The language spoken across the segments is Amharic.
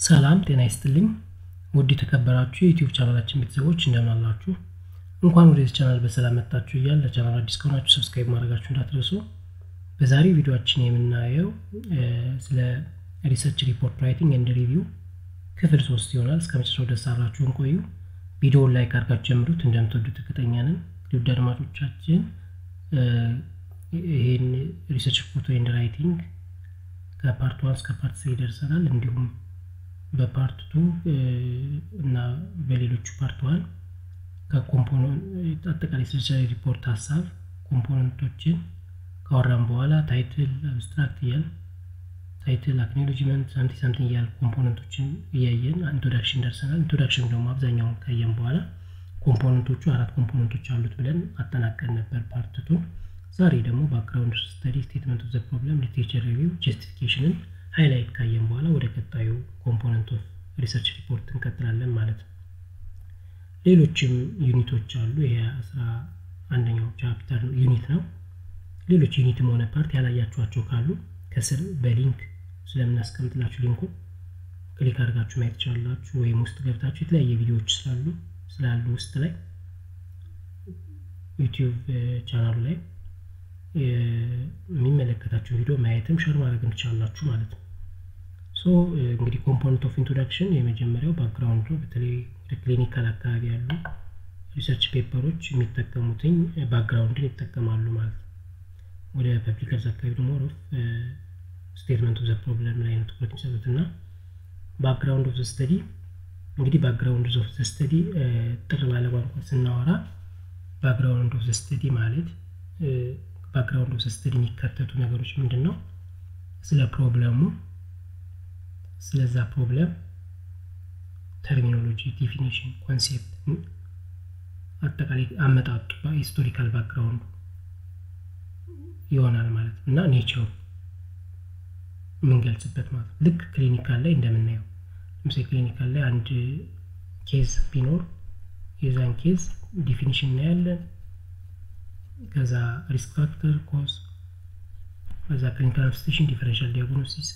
ሰላም ጤና ይስጥልኝ ውድ የተከበራችሁ የዩቲዩብ ቻናላችን ቤተሰቦች እንደምን አላችሁ እንኳን ወደዚህ ቻናል በሰላም መጣችሁ ይያል ለቻናሉ አዲስ ከሆናችሁ ሰብስክራይብ ማድረጋችሁን እንዳትረሱ በዛሬው ቪዲዮአችን የምናየው ስለ ሪሰርች ሪፖርት ራይቲንግ ኤንድ ሪቪው ክፍል 3 ይሆናል እስከመጨረሻው ድረስ አብራችሁን ቆዩ ቪዲዮውን ላይክ አድርጋችሁ ጀምሩት እንደምትወዱት እርግጠኛ ነን ውድ አድማጮቻችን ይሄን ሪሰርች ሪፖርት ኤንድ ራይቲንግ ከፓርት 1 እስከ ፓርት 3 ደርሰናል እንዲሁም በፓርት 2 እና በሌሎች ፓርት 1 ከኮምፖነንት አጠቃላይ ሪሰርች ሪፖርት ሐሳብ ኮምፖነንቶችን ካወራን በኋላ ታይትል አብስትራክት ይያል ታይትል አክኖሌጅመንት ሳምቲንግ ይያል ኮምፖነንቶችን ያየን ኢንትሮዳክሽን ደርሰናል ኢንትሮዳክሽን ደግሞ አብዛኛው ካየን በኋላ ኮምፖነንቶቹ አራት ኮምፖነንቶች አሉት ብለን አጠናቀን ነበር ፓርት 2 ዛሬ ደግሞ ባክግራውንድ ስታዲ ስቴትመንት ኦፍ ዘ ፕሮብለም ሊትሬቸር ሪቪው ጀስቲፊኬሽንን ሃይላይት ካየን በኋላ ወደ ቀጣዩ ኮምፖነንት ኦፍ ሪሰርች ሪፖርት እንቀጥላለን ማለት ነው ሌሎችም ዩኒቶች አሉ ይሄ 11ኛው ቻፕተር ዩኒት ነው ሌሎች ዩኒትም ሆነ ፓርት ያላያችኋቸው ካሉ ከስር በሊንክ ስለምናስቀምጥላችሁ ሊንኩ ክሊክ አድርጋችሁ ማየት ትችላላችሁ ወይም ውስጥ ገብታችሁ የተለያየ ቪዲዮዎች ስላሉ ውስጥ ላይ ዩቲዩብ ቻናሉ ላይ የሚመለከታችሁ ቪዲዮ ማየትም ሼር ማድረግም ትችላላችሁ ማለት ነው ሶ እንግዲህ ኮምፖነንት ኦፍ ኢንትሮዳክሽን የመጀመሪያው ባክግራውንድ ነው በተለይ ክሊኒካል አካባቢ ያሉ ሪሰርች ፔፐሮች የሚጠቀሙትኝ ባክግራውንድን ይጠቀማሉ ማለት ነው ወደ ፐብሊክ ሄልዝ አካባቢ ደግሞ ስቴትመንት ኦፍ ዘ ፕሮብለም ላይ ነው ትኩረት የሚሰጡትና ባክግራውንድ ኦፍ ዘ ስተዲ እንግዲህ ባክግራውንድ ኦፍ ዘ ስተዲ ጥር ባለ ቋንቋ ስናወራ ባክግራውንድ ኦፍ ዘ ስተዲ ማለት ባክግራውንድ ኦፍ ዘ ስተዲ የሚከተቱ ነገሮች ምንድነው ስለ ፕሮብለሙ ስለዛ ፕሮብለም ተርሚኖሎጂ ዲፊኒሽን ኮንሴፕት አጠቃላይ አመጣጡ ሂስቶሪካል ባክግራውንድ ይሆናል ማለት እና ኔቸር ምን ገልጽበት ማለት ልክ ክሊኒካል ላይ እንደምናየው ለምሳሌ ክሊኒካል ላይ አንድ ኬዝ ቢኖር የዛን ኬዝ ዲፊኒሽን እናያለን ከዛ ሪስክ ፋክተር ኮዝ ከዛ ክሊኒካል ማኒፌስቴሽን ዲፈረንሻል ዲያግኖሲስ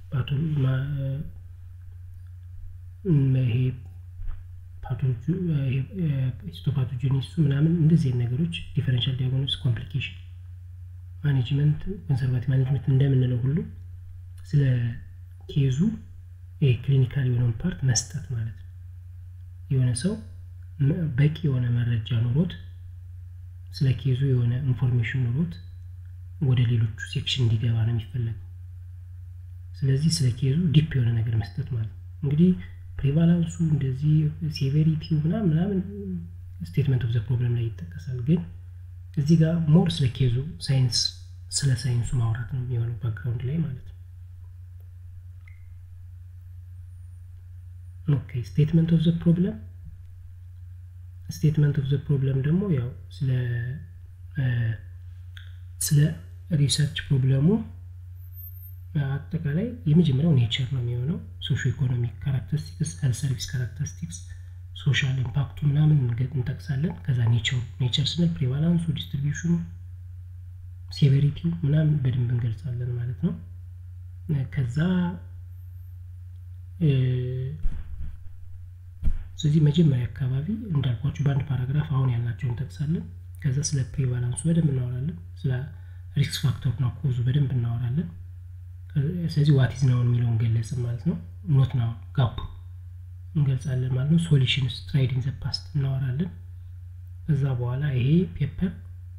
ሂስቶፓቶጀኒሲስ ምናምን እንደዚህ ነገሮች ዲፈረንሻል ዲያግኖሲስ ኮምፕሊኬሽን ማኔጅመንት ኮንሰርቫቲቭ ማኔጅመንት እንደምንለው ሁሉ ስለ ኬዙ ክሊኒካል የሆነውን ፓርት መስጠት ማለት ነው የሆነ ሰው በቂ የሆነ መረጃ ኖሮት ስለ ኬዙ የሆነ ኢንፎርሜሽን ኖሮት ወደ ሌሎቹ ሴክሽን እንዲገባ ነው የሚፈልገው ስለዚህ ስለ ኬዙ ዲፕ የሆነ ነገር መስጠት ማለት እንግዲህ ፕሪቫላንሱ እንደዚህ ሴቨሪቲው ምናምን ስቴትመንት ኦፍ ዘ ፕሮብለም ላይ ይጠቀሳል ግን እዚህ ጋር ሞር ስለ ኬዙ ሳይንስ ስለ ሳይንሱ ማውራት ነው የሚሆነው ባክግራውንድ ላይ ማለት ነው ኦኬ ስቴትመንት ኦፍ ዘ ፕሮብለም ደግሞ ያው ስለ ሪሰርች ፕሮብለሙ አጠቃላይ የመጀመሪያው ኔቸር ነው የሚሆነው ሶሺዮ ኢኮኖሚክ ካራክተሪስቲክስ ሄልዝ ሰርቪስ ካራክተሪስቲክስ ሶሻል ኢምፓክቱ ምናምን እንጠቅሳለን ከዛ ኔቸር ስንል ፕሪቫላንሱ ዲስትሪቢዩሽኑ ሴቨሪቲው ምናምን በደንብ እንገልጻለን ማለት ነው ከዛ ስለዚህ መጀመሪያ አካባቢ እንዳልኳችሁ በአንድ ፓራግራፍ አሁን ያላቸውን እንጠቅሳለን ከዛ ስለ ፕሪቫላንሱ በደንብ እናወራለን ስለ ሪስክ ፋክተር እና ኮዙ በደንብ እናወራለን ስለዚህ ዋት ኢዝ ናው የሚለውን ገለጽ ማለት ነው ኖት ናው ጋፕ እንገልጻለን ማለት ነው ሶሉሽንስ ትራይድ ኢን ዘ ፓስት እናወራለን ከዛ በኋላ ይሄ ፔፐር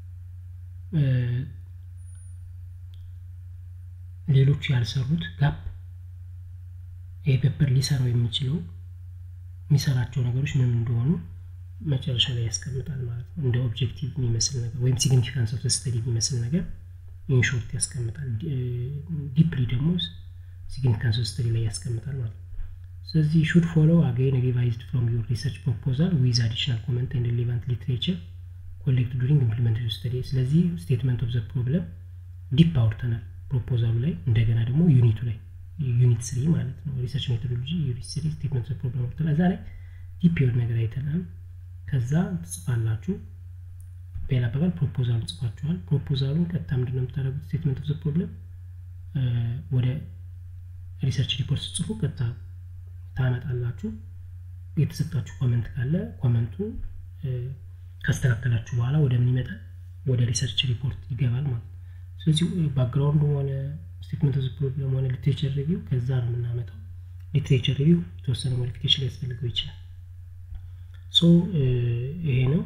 ሌሎች ያልሰሩት ጋፕ ይሄ ፔፐር ሊሰራው የሚሰራቸው ነገሮች ምን እንደሆኑ መጨረሻ ላይ ያስቀምጣል ማለት ነው እንደ ኦብጀክቲቭ የሚመስል ነገር ወይም ሲግኒፊካንስ ኦፍ ስተዲ የሚመስል ነገር ኢን ሾርት ያስቀምጣል ዲፕሊ ደግሞ ሲግኒፊካንስ ኦፍ ስተዲ ላይ ያስቀምጣል ማለት ነው ስለዚህ should follow again revised from your research proposal with additional comment and relevant literature collected during implementation study ስለዚህ statement of the problem ዲፕ አውርተናል ፕሮፖዛሉ ላይ እንደገና ደግሞ ዩኒቱ ላይ ዩኒት 3 ማለት ነው ሪሰርች ሜቶዶሎጂ ዩኒት 3 statement of the problem ከዛ ላይ ዲፕ የሆነ ነገር አይተናል ከዛ ትጽፋላችሁ በሌላ አባባል ፕሮፖዛሉን ጽፋችኋል ፕሮፖዛሉን ቀጥታ ምንድነው የምታደርጉት statement of the problem ወደ ሪሰርች ሪፖርት ጽፉ ቀጥታ ታመጣላችሁ የተሰጣችሁ ኮሜንት ካለ ኮሜንቱን ካስተካከላችሁ በኋላ ወደ ምን ይመጣል ወደ ሪሰርች ሪፖርት ይገባል ማለት ነው ስለዚህ ባክግራውንዱ ሆነ ስቴትመንት ኦፍ ፕሮብለም ሆነ ሊትሬቸር ሪቪው ከዛ ነው የምናመጣው ሊትሬቸር ሪቪው የተወሰነ ሞዲፊኬሽን ሊያስፈልገው ይችላል ሶ ይሄ ነው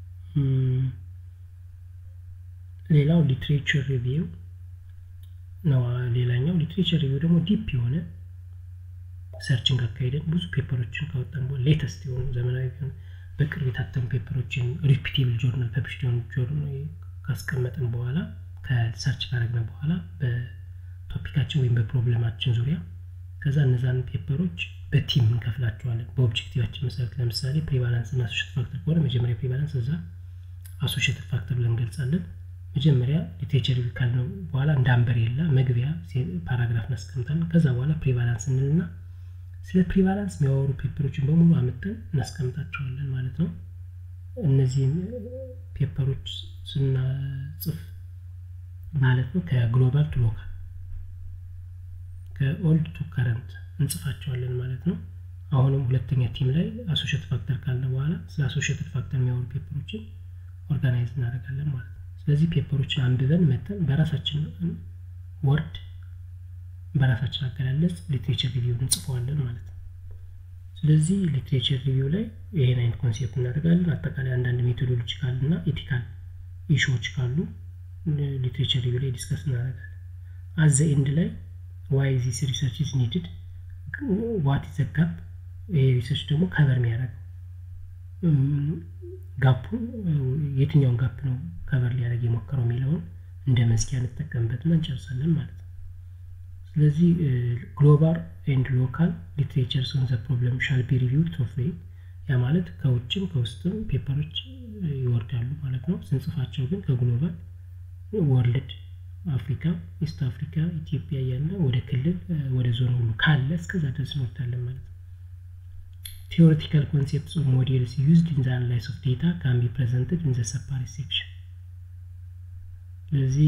ሌላው ሊትሬቸር ሪቪው ነው ሌላኛው ሊትሬቸር ሪቪው ደግሞ ዲፕ የሆነ ሰርችንግ አካሄደን ብዙ ፔፐሮችን ካወጣን በኋላ ሌተስት የሆኑ ዘመናዊ የሆኑ በቅርብ የታተሙ ፔፐሮችን ሪፒቴብል ጆርናል ፐብሊሽድ የሆኑ ጆርናል ካስቀመጥን በኋላ ከሰርች ካደረግን በኋላ በቶፒካችን ወይም በፕሮብሌማችን ዙሪያ ከዛ እነዛን ፔፐሮች በቲም እንከፍላቸዋለን በኦብጀክቲቫችን መሰረት ለምሳሌ ፕሪቫለንስ እና አሶሺየትድ ፋክተር ከሆነ መጀመሪያ ፕሪቫለንስ እዛ አሶሺየትድ ፋክተር ብለን እንገልጻለን መጀመሪያ ሊትሬቸር ሪቪው ካልነው በኋላ እንደ አምብሬላ መግቢያ ፓራግራፍ እናስቀምጣለን ከዛ በኋላ ፕሪቫለንስ እንልና ስለ ፕሪቫለንስ የሚያወሩ ፔፐሮችን በሙሉ አመጣን እናስቀምጣቸዋለን ማለት ነው እነዚህን ፔፐሮች ስናጽፍ ማለት ነው ከግሎባል ቱ ሎካል ከኦልድ ቱ ከረንት እንጽፋቸዋለን ማለት ነው አሁንም ሁለተኛ ቲም ላይ አሶሺየትድ ፋክተር ካለ በኋላ ስለ አሶሺየትድ ፋክተር የሚያወሩ ፔፐሮችን ኦርጋናይዝ እናደርጋለን ማለት ነው ስለዚህ ፔፐሮችን አንብበን መተን በራሳችን ወርድ በራሳችን አገላለጽ ሊትሬቸር ሪቪው እንጽፈዋለን ማለት ነው ስለዚህ ሊትሬቸር ሪቪው ላይ ይሄን አይነት ኮንሴፕት እናደርጋለን አጠቃላይ አንዳንድ ሜቶዶሎጂካል እና ኤቲካል ኢሹዎች ካሉ ሊትሬቸር ሪቪው ላይ ዲስከስ እናደርጋለን at the end ላይ why this research is needed what is the gap ሪሰርች ደግሞ ከቨር የሚያደርገው ጋፑ የትኛውን ጋፕ ነው ከቨር ሊያደርግ የሞከረው የሚለውን እንደ መስኪያ እንጠቀምበትና እንጨርሳለን ማለት ነው ስለዚህ ግሎባል ኤንድ ሎካል ሊትሬቸርስ ኦን ዘ ፕሮብለም ሻል ቢ ሪቪውድ ቶፍሬ ያ ማለት ከውጭም ከውስጥም ፔፐሮች ይወርዳሉ ማለት ነው ስንጽፋቸው ግን ከግሎባል ወርልድ አፍሪካ ኢስት አፍሪካ ኢትዮጵያ ያለ ወደ ክልል ወደ ዞን ሁሉ ካለ እስከዛ ድረስ እንወርዳለን ማለት ነው theoretical concepts or models used in the analysis of data can be presented in the separate section ስለዚህ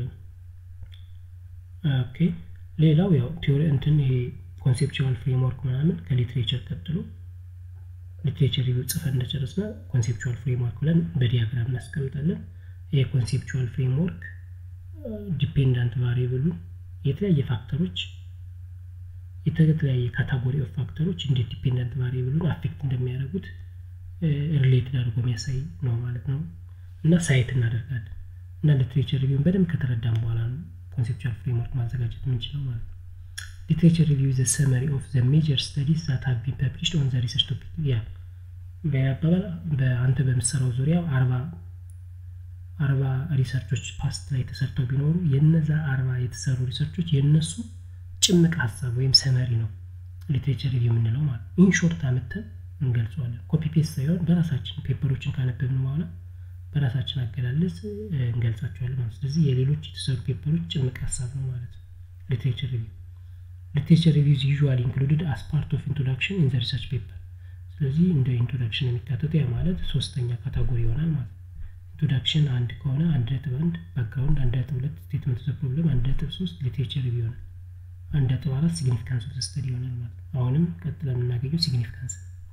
ኦኬ ሌላው ያው ቲዮሪ እንትን ይሄ ኮንሴፕቹዋል ፍሬምወርክ ምናምን ከሊትሬቸር ቀጥሎ ሊትሬቸር ሪቪው ጽፈን እንደጨረስና ኮንሴፕቹዋል ፍሬምወርክ ብለን በዲያግራም እናስቀምጣለን ይሄ ኮንሴፕቹዋል ፍሬምወርክ ዲፔንዳንት ቫሪያብሉ የተለያየ ፋክተሮች የተለያየ ካታጎሪ ኦፍ ፋክተሮች እንደ ዲፔንዳንት ቫሪያብሉን አፌክት እንደሚያደርጉት ሪሌትድ አድርጎ የሚያሳይ ነው ማለት ነው እና ሳይት እናደርጋለን እና ሊትሬቸር ሪቪውን በደንብ ከተረዳን በኋላ ነው conceptual framework ማዘጋጀት የምንችለው ማለት ነው literature review is a summary of the major studies that have been published on the research topic ያ በአንተ በምሰራው ዙሪያ 40 ሪሰርቾች ፓስት ላይ ተሰርተው ቢኖሩ የነዛ 40 የተሰሩ ሪሰርቾች የነሱ ጭምቅ ሐሳብ ወይም ሰመሪ ነው literature review የምንለው ማለት ኢን ሾርት አመተን እንገልጸዋለን ኮፒ ፔስት ሳይሆን በራሳችን ፔፐሮችን ካነበብን በኋላ በራሳችን አገላለጽ እንገልጻቸዋለን ማለት ስለዚህ የሌሎች የተሰሩ ፔፐሮች ጭምቅ ሐሳብ ነው ማለት literature review is usually included as part of introduction in the research paper ስለዚህ እንደ ኢንትሮዳክሽን የሚካተተው ያ ማለት ሶስተኛ ካታጎሪ ይሆናል ማለት ኢንትሮዳክሽን አንድ ከሆነ 1.1 ባክግራውንድ 1.2 ስቴትመንት ኦፍ ፕሮብለም 1.3 literature review ነው 1.4 significance of the study ይሆናል ማለት አሁንም ቀጥለን የምናገኘው significance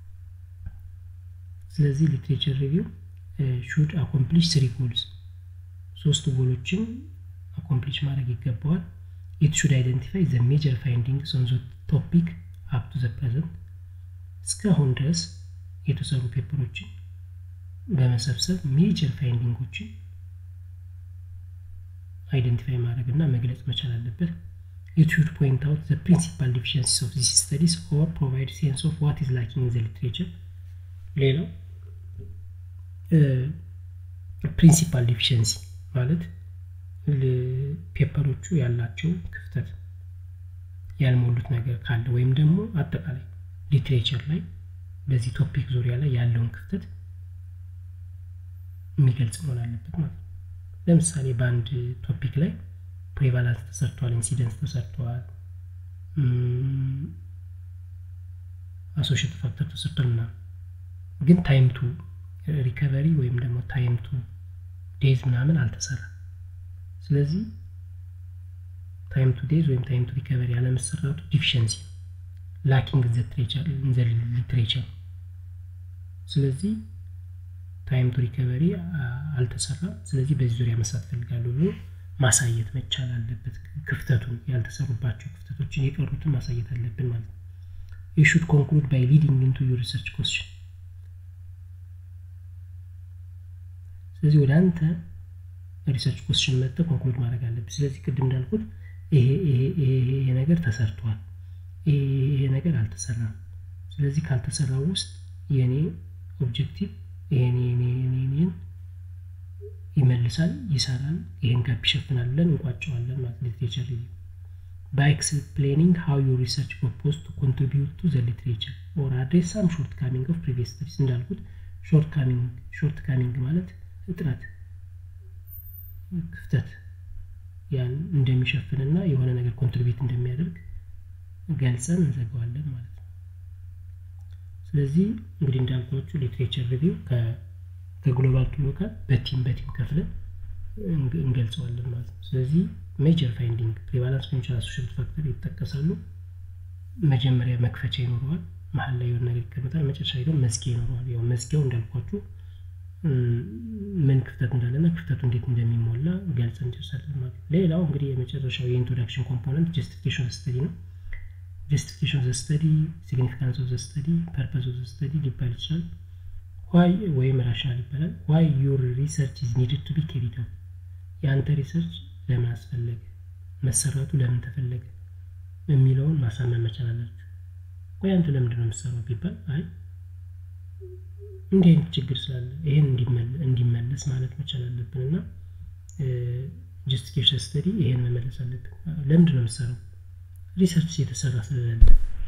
ስለዚህ literature review should accomplish 3 goals ሶስት ጎሎችን accomplish ማድረግ ይገባዋል it should identify the major findings on the topic up to the present እስካሁን ድረስ የተሰሩ ፔፐሮችን በመሰብሰብ ሜጀር ፋይንዲንጎችን አይደንቲፋይ ማድረግና መግለጽ መቻል አለበት it should point out the principal deficiencies of these studies or provide sense of what is lacking in the literature ሌላው principal deficiency ማለት ፔፐሮቹ ያላቸው ክፍተት ያልሞሉት ነገር ካለ ወይም ደግሞ አጠቃላይ ሊትሬቸር ላይ በዚህ ቶፒክ ዙሪያ ላይ ያለውን ክፍተት የሚገልጽ መሆን አለበት ማለት ለምሳሌ በአንድ ቶፒክ ላይ ፕሪቫለንስ ተሰርቷል ኢንሲደንስ ተሰርቷል አሶሺየትድ ፋክተር ተሰርቷልና ግን ታይም ቱ ሪከቨሪ ወይም ደግሞ ታይም ቱ ዴዝ ምናምን አልተሰራ ስለዚህ ታይም ቱ ዴዝ ወይም ታይም ቱ ሪከቨሪ ያለ መሰራቱ ዲፊሸንሲ lacking the literature ስለዚህ ታይም ቱ ሪከቨሪ አልተሰራም ስለዚህ በዚህ ዙሪያ መስራት ፈልጋለሁ ብሎ ማሳየት መቻል አለበት ክፍተቱን ያልተሰሩባቸው ክፍተቶችን የቀሩትን ማሳየት አለብን ማለት ነው you should conclude by leading into your research question ስለዚህ ወደ አንተ ሪሰርች question መጥቶ ኮንክሉድ ማድረግ አለብህ ስለዚህ ቅድም እንዳልኩት ይሄ ነገር ተሰርቷል ይሄ ነገር አልተሰራም ስለዚህ ካልተሰራው ውስጥ የኔ ኦብጀክቲቭ ይሄን ይመልሳል ይሰራል ይሄን ጋፕ ይሸፍናል ብለን እንቋጨዋለን ማለት ሊትሬቸር ሪቪው by explaining how your research proposed to contribute to the literature or address some shortcoming of previous studies እንዳልኩት shortcoming ማለት እጥረት ክፍተት ያን እንደሚሸፍንና የሆነ ነገር ኮንትሪቢዩት እንደሚያደርግ ገልጸን እንዘጋዋለን ማለት ነው ስለዚህ እንግዲህ እንዳልኳችሁ ሊትሬቸር ሪቪው ከግሎባል ቱ ሎካል በቲም ከፍለን እንገልጸዋለን ማለት ነው ስለዚህ ሜጀር ፋይንዲንግ ፕሪቫለንስ ፖቴንሻል አሶሺየትድ ፋክተር ይተከሳሉ መጀመሪያ መክፈቻ ይኖረዋል መሃል ላይ የሆነ ነገር ይቀመጣል መጨረሻ ላይ መዝጊያ ይኖረዋል ያው መዝጊያው እንዳልኳችሁ ምን ክፍተት እንዳለና ክፍተቱ እንዴት እንደሚሞላ ገልጸን ጨርሰናል ማለት ነው ሌላው እንግዲህ የመጨረሻው የኢንትሮዳክሽን ኮምፖነንት ጀስቲፊኬሽን ስተዲ ነው justification of the study significance of the study purpose of the study ሊባል ይችላል why ወይ rational ይባላል why your research is needed to be carried out ያንተ ሪሰርች ለምን አስፈለገ መሰራቱ ለምን ተፈለገ የሚለውን ማሳመን መቻል አለበት ወይ አንተ ለምን ነው መስራው ቢባል አይ እንዴት ችግር ስላለ ይሄን እንዲመለስ ማለት መቻል አለብንና justification study ይሄን መመለስ አለብን ለምን ነው መስራው ሪሰርች የተሰራ ስለሌለ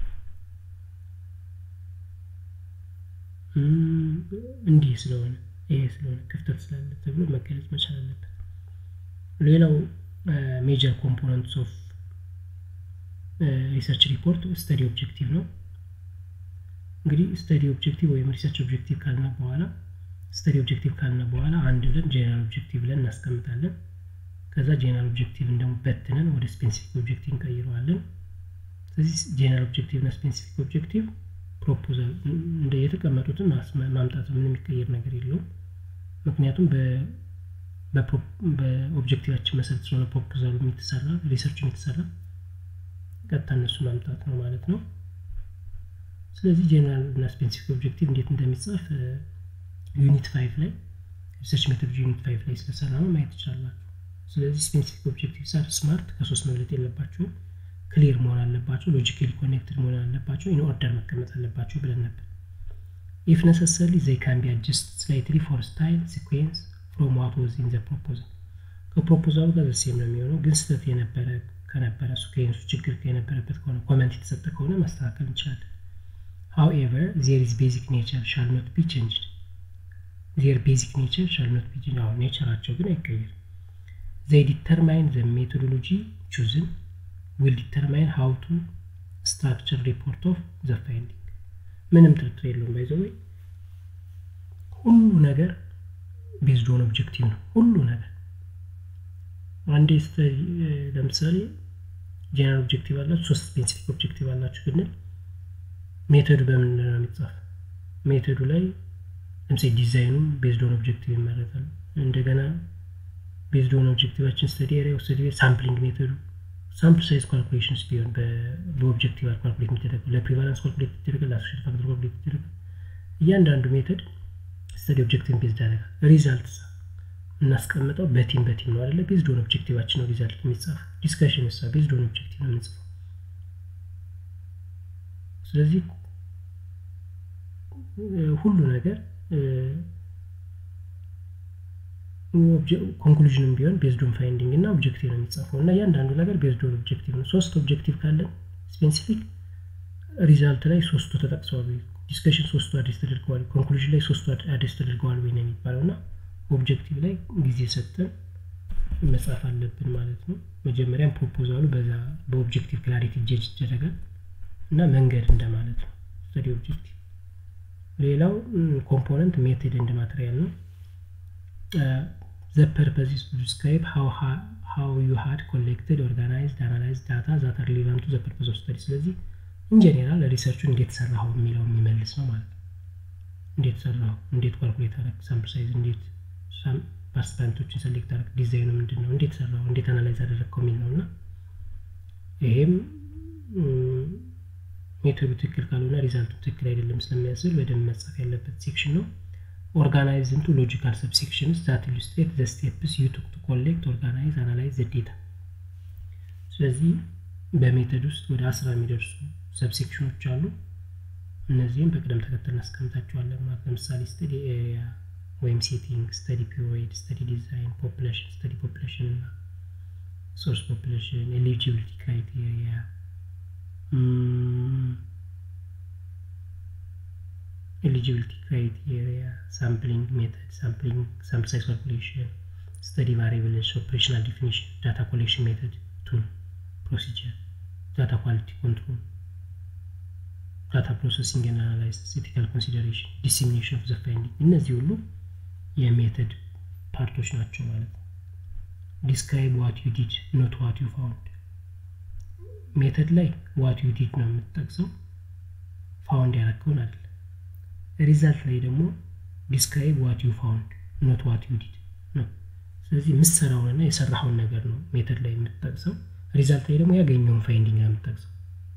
እንዲህ ስለሆነ ይሄ ስለሆነ ክፍተት ስላለ ተብሎ መገለጽ መቻል አለበት ሌላው ሜጀር ኮምፖነንትስ ኦፍ ሪሰርች ሪፖርት ስተዲ ኦብጀክቲቭ ነው እንግዲህ ስተዲ ኦብጀክቲቭ ወይ ሪሰርች ኦብጀክቲቭ ካልና በኋላ አንድ ብለን ጀነራል ኦብጀክቲቭ ብለን እናስቀምጣለን ከዛ ጀነራል ኦብጀክቲቭ እንደው በትነን ወደ ስፔሲፊክ ኦብጀክቲቭ እንቀይረዋለን ስለዚህ ጀነራል ኦብጀክቲቭ እና ስፔሲፊክ ኦብጀክቲቭ ፕሮፖዛል እንደ የተቀመጡትን ማምጣት ምንም የሚቀየር ነገር የለውም ምክንያቱም በኦብጀክቲቫችን መሰረት ስለሆነ ፕሮፖዛሉ የሚተሰራ ሪሰርች የሚተሰራ ቀጥታ እነሱ ማምጣት ነው ማለት ነው ስለዚህ ጀነራል እና ስፔሲፊክ ኦብጀክቲቭ እንዴት እንደሚጻፍ ዩኒት 5 ላይ ሪሰርች ሜቶዶሎጂ ዩኒት 5 ላይ ስለሰራነው ማየት ይችላልላችሁ ስለዚህ ስፔሲፊክ ኦብጀክቲቭስ አር ስማርት ከሶስት መግለጥ የለባቸው ክሊር መሆን አለባቸው ሎጂካሊ ኮኔክትድ መሆን አለባቸው ኢን ኦርደር መቀመጥ አለባቸው ብለን ነበር if necessary they can be adjusted slightly for style sequence from what was in the proposal ከፕሮፖዛሉ ጋር ዘሴም ነው የሚሆነው ግን ስህተት ከነበረ ሲኩዌንሱ ችግር ከነበረበት ከሆነ ኮሜንት የተሰጠ ከሆነ ማስተካከል እንችላለን however their basic nature shall not be changed ኔቸራቸው ግን አይቀየርም they determine the methodology chosen will determine how to structure report of the finding ምንም ጥርጥር የለውም by the way ሁሉ ነገር based on objective ነው ሁሉ ነገር አንድ ለምሳሌ ጀነራል ኦብጀክቲቭ አለ ሶስት ስፔሲፊክ ኦብጀክቲቭ አላችሁ ግን ሜተድ በምን ነው የሚጻፍ ሜተዱ ላይ ለምሳሌ ዲዛይኑ based on objective ይመረጣል እንደገና based on objectiveችን study area study sampling ሜተዱ sample size calculations ቢሆን በኦብጀክቲቭ ካልኩሌት የሚደረገው ለፕሪቫለንስ ካልኩሌት የሚደረገው ለአሶሺየትድ ፋክተር ካልኩሌት የሚደረገው እያንዳንዱ ሜተድ study objective based ያደርጋል ሪዛልትስ እናስቀምጠው በቲም ነው አይደለ based on objectiveችን ነው ሪዛልት የሚጻፍ ዲስከሽን is based on objective ነው የሚጻፈው ስለዚህ ሁሉ ነገር ኮንክሉዥንም ቢሆን based on finding እና objective ነው የሚጻፈው እና ያንዳንዱ ነገር based on objective ነው ሶስት objective ካለን ስፔሲፊክ ሪዛልት ላይ ሶስቱ ተጠቅሰዋል ዲስከሽን ሶስቱ አዲስ ተደርገዋል ኮንክሉዥን ላይ ሶስቱ አዲስ ተደርገዋል ወይ ነው የሚባለውና ኦብጀክቲቭ ላይ ጊዜ ሰጥተን መጻፍ አለብን ማለት ነው መጀመሪያም ፕሮፖዛሉ በኦብጀክቲቭ ክላሪቲ ጀጅ ይደረጋል እና መንገድ እንደማለት ነው ስተዲ ኦብጀክቲቭ ሌላው ኮምፖነንት ሜተድ ኤንድ ማቴሪያል ነው the purpose is to describe how you had collected organized analyzed data that are relevant to the purpose of study ስለዚህ ኢን ጀነራል ሪሰርቹን እንዴት ሰራው የሚለው የሚመልስ ነው ማለት ነው። እንዴት ሰራው፣ እንዴት ካልኩሌት አደረግ፣ ሳምፕል ሳይዝ እንዴት ፓርቲሲፓንቶችን ሴሌክት አደረግ፣ ዲዛይኑ ምንድነው፣ እንዴት ሰራው፣ እንዴት አናላይዝ አደረግከው የሚል ነውና ይሄም ሜቶዱ ትክክል ካልሆነ ሪዛልቱ ትክክል አይደለም ስለሚያስብል በደንብ መጻፍ ያለበት ሴክሽን ነው። organize into logical subsections that illustrate the steps you took to collect, organize, analyze the data. ስለዚህ በሜቶድ ውስጥ ወደ 10 የሚደርሱ ሰብሴክሽኖች አሉ። እነዚህን በቅደም ተከተል እናስቀምጣቸዋለን ማለት ለምሳሌ ስታዲ ኤሪያ ወይም ሴቲንግ፣ ስታዲ ፒሪዮድ፣ ስታዲ ዲዛይን፣ ፖፑሌሽን፣ ስታዲ ፖፑሌሽን እና ሶርስ ፖፑሌሽን፣ ኤሊጂቢሊቲ ክራይቴሪያ፣ eligibility criteria, sampling method, sample size calculation, study variables, operational definition, data collection method, tool, procedure, data quality control, data processing and analysis, ethical consideration, dissemination of the finding. እነዚህ ሁሉ የሜተድ ፓርቶች ናቸው ማለት ነው። describe what you did, not what you found. ሜተድ ላይ what you did ነው የምትጠቅሰው፣ found ያደረገውን አይደለም። ሪዛልት ላይ ደግሞ describe what you found, not what you did ነው። ስለዚህ ምሰራውንና የሰራውን ነገር ነው ሜተድ ላይ የምትጠቅሰው፣ ሪዛልት ላይ ደግሞ ያገኘውን ፋይንዲንግ ነው የምትጠቅሰው።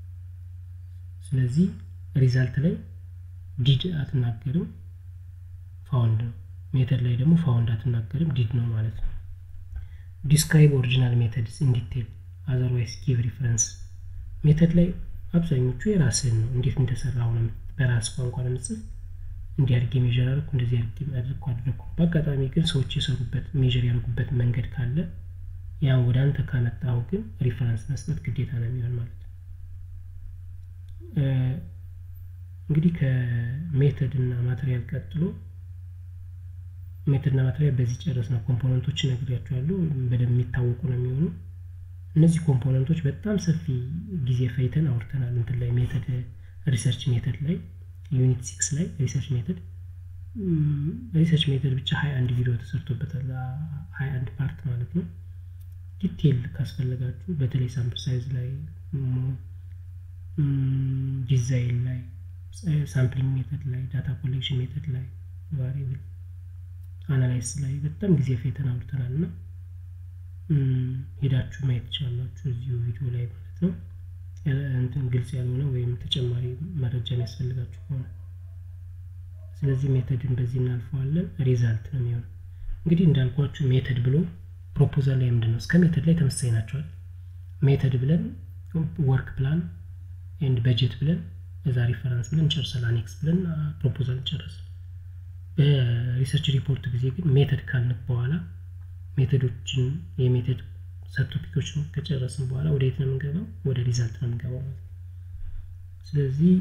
ስለዚህ ሪዛልት ላይ did አትናገርም፣ found ነው። ሜተድ ላይ ደግሞ found አትናገርም፣ did ነው ማለት ነው። describe original methods in detail, otherwise give reference. ሜተድ ላይ አብዛኞቹ የራስህን ነው እንዴት እንደሰራው ነው በራስ ቋንቋ ለምጽፍ እንዲያርግ ሜጀር አድርጉ፣ እንደዚህ አድርጉ። በአጋጣሚ ግን ሰዎች የሰሩበት ሜጀር ያደርጉበት መንገድ ካለ ያን ወደ አንተ ካመጣው ግን ሪፈረንስ መስጠት ግዴታ ነው የሚሆን ማለት ነው። እንግዲህ ከሜተድ እና ማቴሪያል ቀጥሎ ሜተድ እና ማቴሪያል በዚህ ጨረስና ኮምፖነንቶች ነግሬያችኋለሁ፣ በደንብ የሚታወቁ ነው የሚሆኑ። እነዚህ ኮምፖነንቶች በጣም ሰፊ ጊዜ ፈይተን አውርተናል እንትን ላይ ሜተድ ሪሰርች ሜተድ ላይ ዩኒት 6 ላይ ሪሰርች ሜተድ ብቻ 21 ቪዲዮ ተሰርቶበታል፣ 21 ፓርት ማለት ነው። ዲቴል ካስፈልጋችሁ በተለይ ሳምፕል ሳይዝ ላይ፣ ዲዛይን ላይ፣ ሳምፕሊንግ ሜተድ ላይ፣ ዳታ ኮሌክሽን ሜተድ ላይ፣ ቫሪያብል አናላይሲስ ላይ በጣም ጊዜ ፈይተን አውርተናልና ሄዳችሁ ማየት ትችላላችሁ እዚሁ ቪዲዮ ላይ ማለት ነው። እንትን ግልጽ ያልሆነ ወይም ተጨማሪ መረጃ የሚያስፈልጋችሁ ከሆነ። ስለዚህ ሜተድን በዚህ እናልፈዋለን። ሪዛልት ነው የሚሆነው። እንግዲህ እንዳልኳችሁ ሜተድ ብሎ ፕሮፖዛል ላይ ምንድነው እስከ ሜተድ ላይ ተመሳሳይ ናቸው። ሜተድ ብለን ወርክ ፕላን ኤንድ በጀት ብለን እዛ ሪፈረንስ ብለን ጨርሰን አኔክስ ብለን ፕሮፖዛል ጨርሰን፣ በሪሰርች ሪፖርት ጊዜ ግን ሜተድ ካልን በኋላ ሜተዶችን የሜተድ ሰብቶፒኮችን ከጨረስን በኋላ ወደ የት ነው የምንገባው? ወደ ሪዛልት ነው የምንገባው ማለት ነው። ስለዚህ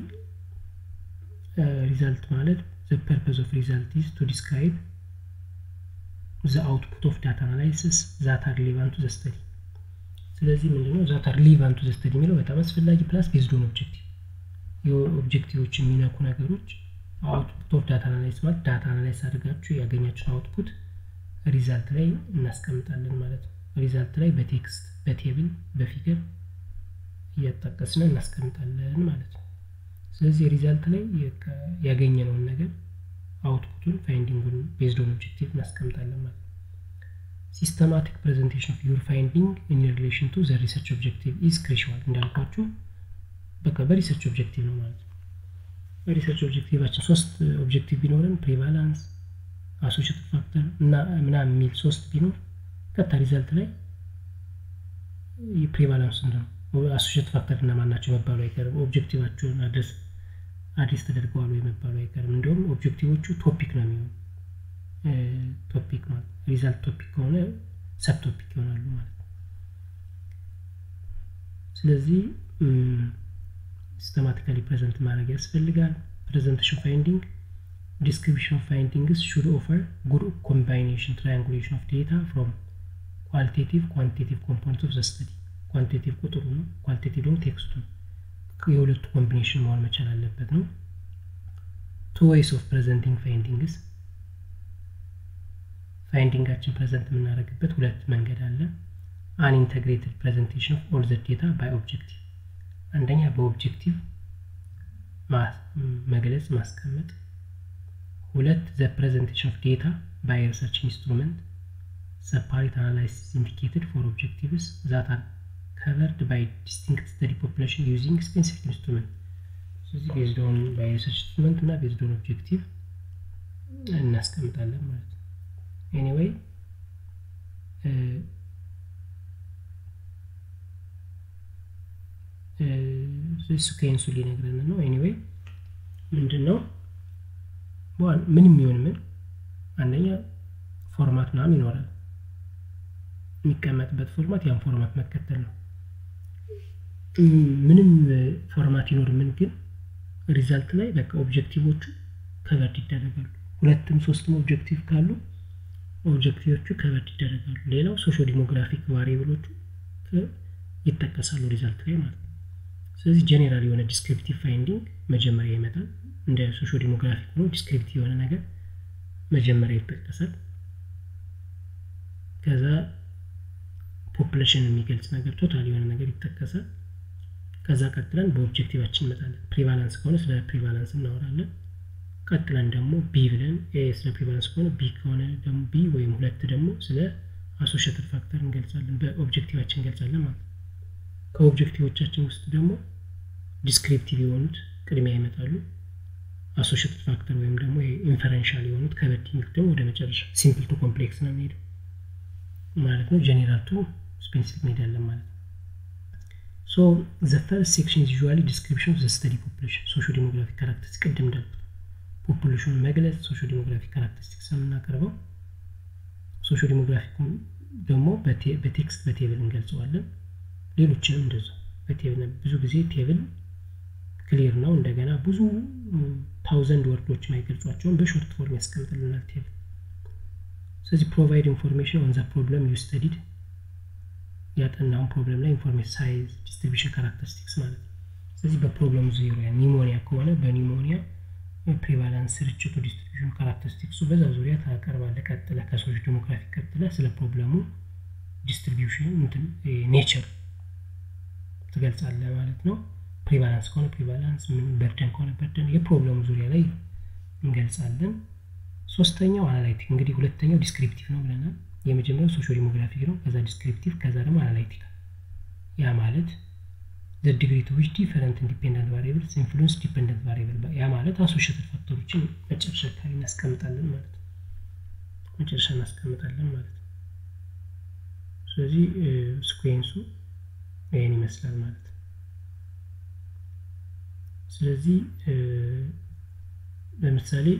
ሪዛልት ማለት the purpose of result is to describe the output of data analysis that are relevant to the study. ስለዚህ ምንድነው that are relevant to the study የሚለው በጣም አስፈላጊ ፕላስ ቤዝድ ኦን ኦብጀክቲቭ የኦብጀክቲቮች የሚነኩ ነገሮች output of data analysis ማለት ዳታ አናላይዝ አድርጋችሁ ያገኛችሁን አውትፑት ሪዛልት ላይ እናስቀምጣለን ማለት ነው። ሪዛልት ላይ በቴክስት፣ በቴብል፣ በፊገር እያጣቀስን እናስቀምጣለን ማለት ነው። ስለዚህ ሪዛልት ላይ ያገኘነውን ነገር አውትፑቱን ፋይንዲንጉን ቤዝድ ኦን ኦብጀክቲቭ እናስቀምጣለን ማለት ነው። ሲስተማቲክ ፕሬዘንቴሽን ኦፍ ዩር ፋይንዲንግ ኢን ሪሌሽን ቱ ዘ ሪሰርች ኦብጀክቲቭ ኢዝ ክሩሺያል። እንዳልኳችሁ በቃ በሪሰርች ኦብጀክቲቭ ነው ማለት ነው። በሪሰርች ኦብጀክቲቫችን 3 ኦብጀክቲቭ ቢኖረን ፕሪቫላንስ፣ አሶሺየትድ ፋክተር እና ምናምን የሚል 3 ቢኖር ቀጥታ ሪዛልት ላይ የፕሪቫላንስ ነው አሶሺየትድ ፋክተር እና ማናቸው መባሉ አይቀርም። ኦብጀክቲቫቸውን አድሬስ ተደርገዋል ወይ መባሉ አይቀርም። እንደውም ኦብጀክቲቮቹ ቶፒክ ነው የሚሆነው። ቶፒክ ማለት ሪዛልት ቶፒክ ከሆነ ሰብ ቶፒክ ይሆናሉ ማለት ነው። ስለዚህ ሲስተማቲካሊ ፕሬዘንት ማድረግ ያስፈልጋል። ፕሬዘንቴሽን ፋይንዲንግ description of findings should offer good combination triangulation of data from quantitative components of the study. quantitative ቁጥሩ ነው፣ qualitative ደግሞ ቴክስቱ የሁለቱ ኮምቢኔሽን መሆን መቻል አለበት ነው። two ways of presenting findings ፋይንዲንጋችን ፕሬዘንት የምናደርግበት ሁለት መንገድ አለ። an integrated presentation of all the data by objective አንደኛ በኦብጀክቲቭ መግለጽ ማስቀመጥ 2 the presentation of data by research instrument separate analysis indicated for objectives that are covered by distinct study population using specific instrument ስለዚህ based on by research instrument እና based on objective እናስቀምጣለን ማለት ነው anyway እሱ ከኢንሱ ሊነግረን ነው anyway ምንድነው ምንም ይሁን ምን አንደኛ ፎርማት ምናምን ይኖራል የሚቀመጥበት ፎርማት ያን ፎርማት መከተል ነው ምንም ፎርማት ይኖር ምን ግን ሪዛልት ላይ በቃ ኦብጀክቲቮቹ ከቨር ይደረጋሉ ሁለቱም ሶስቱም ኦብጀክቲቭ ካሉ ኦብጀክቲቮቹ ከቨር ይደረጋሉ ሌላው ሶሺዮ ዲሞግራፊክ ቫሪያብሎቹ ይተከሳሉ ሪዛልት ላይ ማለት ስለዚህ ጀነራል የሆነ ዲስክሪፕቲቭ ፋይንዲንግ መጀመሪያ ይመጣል እንደ ሶሺዮ ዲሞግራፊክ ነው ዲስክሪፕቲቭ የሆነ ነገር መጀመሪያ ይተከሳል ከዛ ፖፑሌሽን የሚገልጽ ነገር ቶታል የሆነ ነገር ይተከሳል ከዛ ቀጥለን በኦብጀክቲቫችን እንመጣለን ፕሪቫለንስ ከሆነ ስለ ፕሪቫለንስ እናወራለን ቀጥለን ደግሞ ቢ ብለን ስለ ፕሪቫለንስ ከሆነ ቢ ከሆነ ደግሞ ቢ ወይም ሁለት ደግሞ ስለ አሶሺየትድ ፋክተር እንገልጻለን በኦብጀክቲቫችን እንገልጻለን ማለት ከኦብጀክቲቮቻችን ውስጥ ደግሞ ዲስክሪፕቲቭ የሆኑት ቅድሚያ ይመጣሉ አሶሺየትድ ፋክተር ወይም ደግሞ ኢንፈረንሻል የሆኑት ከበዲንግ ደግሞ ወደ መጨረሻ ሲምፕል ቱ ኮምፕሌክስ ነው የሚሄደው ማለት ነው ጀነራል ቱ ስፔሲፊክ እንሄዳለን ማለት ነው so the first section is usually description of the study population socio demographic characteristics ቅድም እንዳልኩት population መግለጽ socio demographic characteristics እናቀርበው socio demographic ደግሞ በቴክስት በቴብል እንገልጸዋለን ሌሎችንም እንደዛው በቴብል ብዙ ጊዜ ቴብል ክሊር ነው እንደገና ብዙ 1000 ወርዶች ማይገልጿቸውን በሾርት ፎርም ያስቀምጥልናል ቴብል ስለዚህ provide information on the problem you studied ያጠናው ፕሮብለም ላይ ኢንፎርሜሽን ሳይዝ ዲስትሪቢዩሽን ካራክተሪስቲክስ ማለት ስለዚህ በፕሮብለም ዙሪያ ኒሞኒያ ከሆነ በኒሞኒያ ፕሪቫለንስ ርጭቱ ዲስትሪቢዩሽን ካራክተሪስቲክሱ በዛ ዙሪያ ታቀርባለህ ቀጥለ ከሶሺዮ ዲሞግራፊክ ቀጥለ ስለ ፕሮብለሙ ዲስትሪቢዩሽን ኔቸር ትገልጻለህ ማለት ነው ፕሪቫለንስ ከሆነ ፕሪቫለንስ ምን በርደን ከሆነ በርደን የፕሮብለሙ ዙሪያ ላይ እንገልጻለን ሶስተኛው አናላይቲክ እንግዲህ ሁለተኛው ዲስክሪፕቲቭ ነው ብለናል የመጀመሪያው ሶሺዮ ዲሞግራፊክ ነው ከዛ ዲስክሪፕቲቭ ከዛ ደግሞ አናላይቲክ ያ ማለት the degree to which different independent variables influence dependent variable ያ ማለት አሶሺየትድ ፋክተሮችን መጨረሻ ላይ እናስቀምጣለን ማለት ነው መጨረሻ እናስቀምጣለን ማለት ነው ስለዚህ ስኩዌንሱ ይሄን ይመስላል ማለት ነው ስለዚህ ለምሳሌ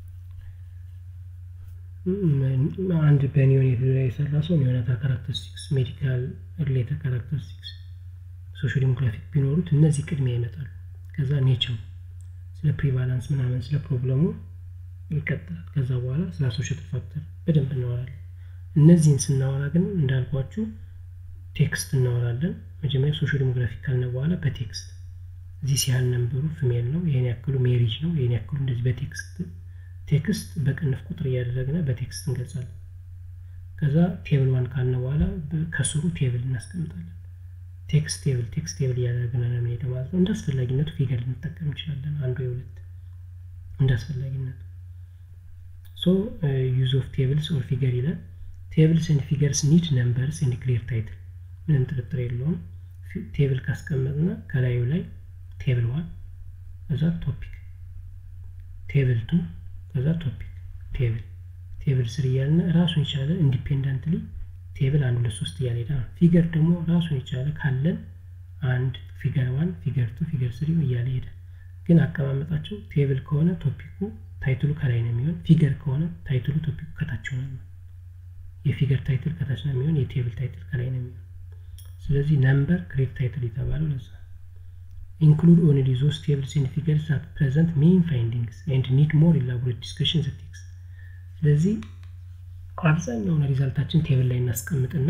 አንድ በኒዮኔት ላይ የሰራሰው ኒዮኔታ ካራክተሪስቲክስ ሜዲካል ሪሌትድ ካራክተሪስቲክስ ሶሺዮ ዲሞግራፊክ ቢኖሩት እነዚህ ቅድሚያ ይመጣሉ ከዛ ኔቸር ስለ ፕሪቫለንስ ምናምን ስለ ፕሮብለሙ ይቀጥላል ከዛ በኋላ ስለ አሶሺየትድ ፋክተር በደንብ እናወራለን እነዚህን ስናወራ ግን እንዳልኳችሁ ቴክስት እናወራለን መጀመሪያ ሶሺዮ ዲሞግራፊክ ካልነ በኋላ በቴክስት እዚህ ሲያል ነምበሩ ፊሜል ነው ይሄን ያክሉ ሜሪጅ ነው ይሄን ያክሉ እንደዚህ በቴክስት በቅንፍ ቁጥር ያደረግና በቴክስት እንገልጻለን ከዛ ቴብል 1 ካልነ በኋላ ከስሩ ቴብል እናስቀምጣለን ቴክስት ቴብል ያደረግና ነው የሚሄደው ማለት ነው እንዳስፈላጊነቱ ፊገር ልንጠቀም እንችላለን አንዱ የሁለት እንዳስፈላጊነቱ so use of tables or figure ይላል tables and figures need numbers and clear title ምንም ጥርጥር የለውም ቴብል ካስቀመጥና ከላዩ ላይ ቴብል 1 ከዛ ቶፒክ ቴብል 2 ከዛ ቶፒክ ቴብል 3 ያልና ራሱን ይቻለ ኢንዲፔንደንትሊ ቴብል 1 2 3 ያለ ዳ ፊገር ደግሞ ራሱን ይቻለ ካለን አንድ ፊገር 1 ፊገር 2 ፊገር 3 ያለ ሄደ ግን አቀማመጣቸው ቴብል ከሆነ ቶፒኩ ታይትሉ ከላይ ነው የሚሆን ፊገር ከሆነ ታይትሉ ቶፒኩ ከታች ነው የፊገር ታይትል ከታች ነው የሚሆን የቴብል ታይትል ከላይ ነው የሚሆን ስለዚህ ነምበር ክሬት ታይትል ይተባለው ለዛ include only those tables and figures that present main findings and need more elaborate discussion in the text ስለዚህ አብዛኛው ሪዛልታችን ቴብል ላይ እናስቀምጥና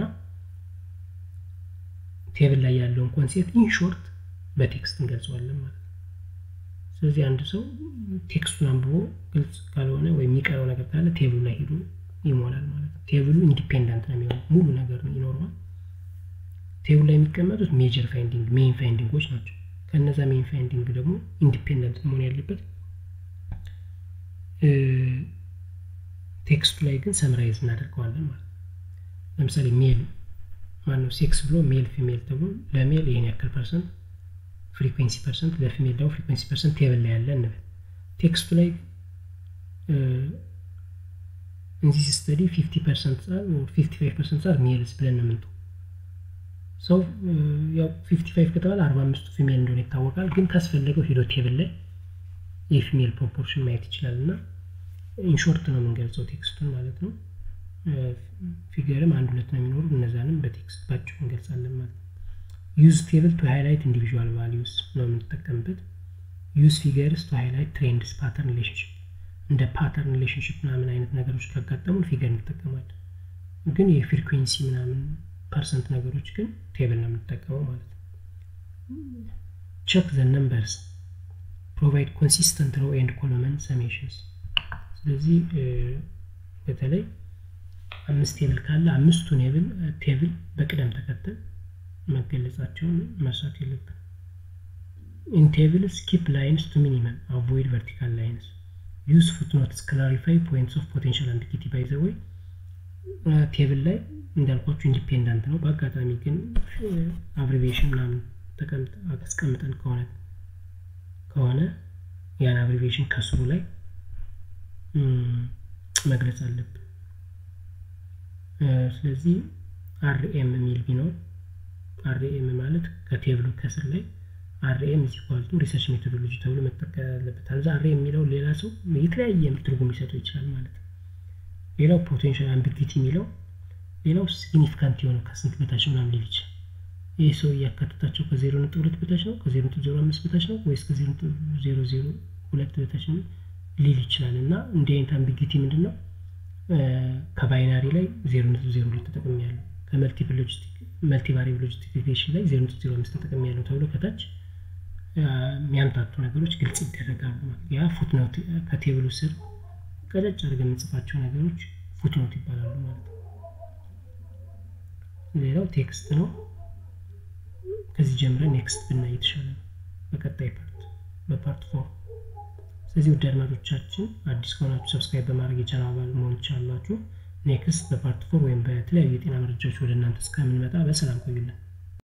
ቴብል ላይ ያለውን ኮንሴፕት ኢን ሾርት በቴክስት እንገልጸዋለን ማለት ስለዚህ አንድ ሰው ቴክስቱን አንብቦ ግልጽ ካልሆነ ወይ የሚቀረው ነገር ካለ ቴብሉ ላይ ሄዶ ይሞላል ማለት ነው ቴብሉ ኢንዲፔንደንት ነው የሚሆነው ሙሉ ነገር ነው ይኖረዋል ቴብል ላይ የሚቀመጡት ሜጀር ፋይንዲንግ ሜን ፋይንዲንጎች ናቸው ከነዛ ሜን ፋይንዲንግ ደግሞ ኢንዲፔንደንት መሆን ያለበት ቴክስቱ ላይ ግን ሰምራይዝ እናደርገዋለን ማለት ነው። ለምሳሌ ሜል ማነው ሴክስ ብሎ ሜል ፊሜል ተብሎ ለሜል ይሄን ያክል ፐርሰንት ፍሪኩዌንሲ ፐርሰንት ለፊሜል ደግሞ ፍሪኩዌንሲ ፐርሰንት ቴብል ላይ ያለ እንበል ቴክስቱ ላይ in this study 50% or 55% are males ብለን ነው የምንተው ሰው ያው 55 ከተባለ 45 ፊሜል እንደሆነ ይታወቃል ግን ካስፈለገው ሄዶ ቴብል ላይ የፊሜል ፕሮፖርሽን ማየት ይችላልና ኢን ሾርት ነው የምንገልጸው ቴክስቱን ማለት ነው ፊገርም አንድ ሁለት ነው የሚኖሩ እነዛንም በቴክስት ባጭሩ እንገልጻለን ማለት ነው use table to highlight individual values ነው የምንጠቀምበት use figures to highlight trends pattern relationship እንደ pattern relationship ምናምን አይነት ነገሮች ካጋጠሙ ፊገር እንጠቀማለን ግን የፍሪኩዌንሲ ምናምን ፐርሰንት ነገሮች ግን ቴብል ነው የምንጠቀመው ማለት ነው check the numbers provide consistent row and column summations ስለዚህ በተለይ አምስት ቴብል ካለ አምስቱን ቴብል በቅደም ተከተል መገለጻቸውን መርሳት የለብንም in tables keep lines to minimum avoid vertical lines use footnotes clarify points of potential ambiguity by the way ቴብል ላይ እንዳልኳችሁ ኢንዲፔንደንት ነው በአጋጣሚ ግን አብሪቪዬሽን ምናምን አስቀምጠን ከሆነ ያን አብሪቪዬሽን ከስሩ ላይ መግለጽ አለብን ስለዚህ rm የሚል ቢኖር rm ማለት ከቴብሉ ከስር ላይ rm = ሪሰርች ሜቶዶሎጂ ተብሎ መጠቀም አለበት አዛ rm የሚለው ሌላ ሰው የተለያየ ትርጉም ሊሰጠው ይችላል ማለት ነው ሌላው ፖቴንሻል አምቢጊቲ የሚለው ሌላው ሲግኒፊካንት የሆነ ከስንት በታች ምናምን ሊል ይችላል ይሄ ሰው ያካተታቸው ከ0.2 በታች ነው ከ0.05 በታች ነው ወይስ ከ0.002 በታች ነው ሊል ይችላልና እንደ አይነት አምቢጊቲ ምንድነው ከባይናሪ ላይ 0.02 ተጠቅመኛለሁ ከመልቲፕል ሎጂስቲክ መልቲ ቫሪያብል ሎጂስቲክ ኢኩዌሽን ላይ 0.05 ተጠቅመኛለሁ ተብሎ ከታች የሚያምታቱ ነገሮች ግልጽ ይደረጋሉ ያ ፉትኖት ከቴብሉ ስር ቀለጭ አድርገን እንጽፋቸው ነገሮች ፉትኖት ይባላሉ ማለት ነው ሌላው ቴክስት ነው ከዚህ ጀምረን ኔክስት ብናይ ይችላል በቀጣይ በፓርት 4 ስለዚህ ወደ አድማጮቻችን አዲስ ከሆናችሁ ሰብስክራይብ በማድረግ የቻናል አባል መሆን ትችላላችሁ ኔክስት በፓርት 4 ወይም በተለያዩ የጤና መረጃዎች ወደ እናንተ እስከምንመጣ በሰላም ቆዩልን